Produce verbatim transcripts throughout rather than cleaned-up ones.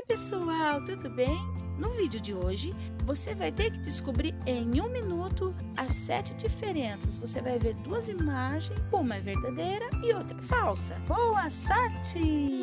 pessoal, tudo bem? No vídeo de hoje, você vai ter que descobrir em um minuto as sete diferenças. Você vai ver duas imagens, uma é verdadeira e outra é falsa. Boa sorte!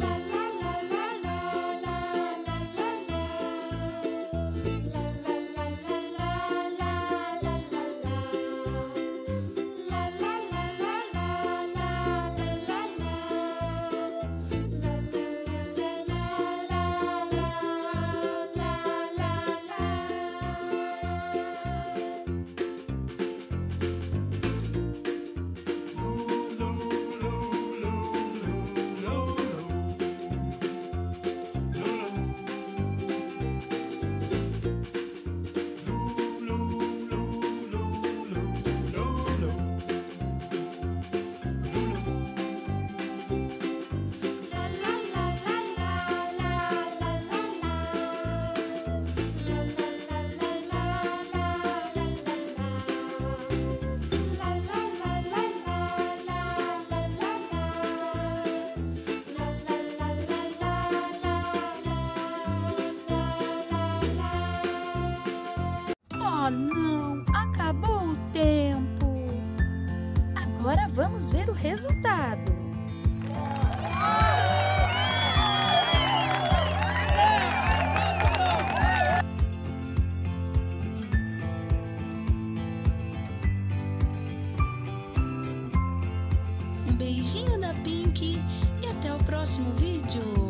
Oh, não! Acabou o tempo! Agora vamos ver o resultado. Um beijinho da Pink e até o próximo vídeo!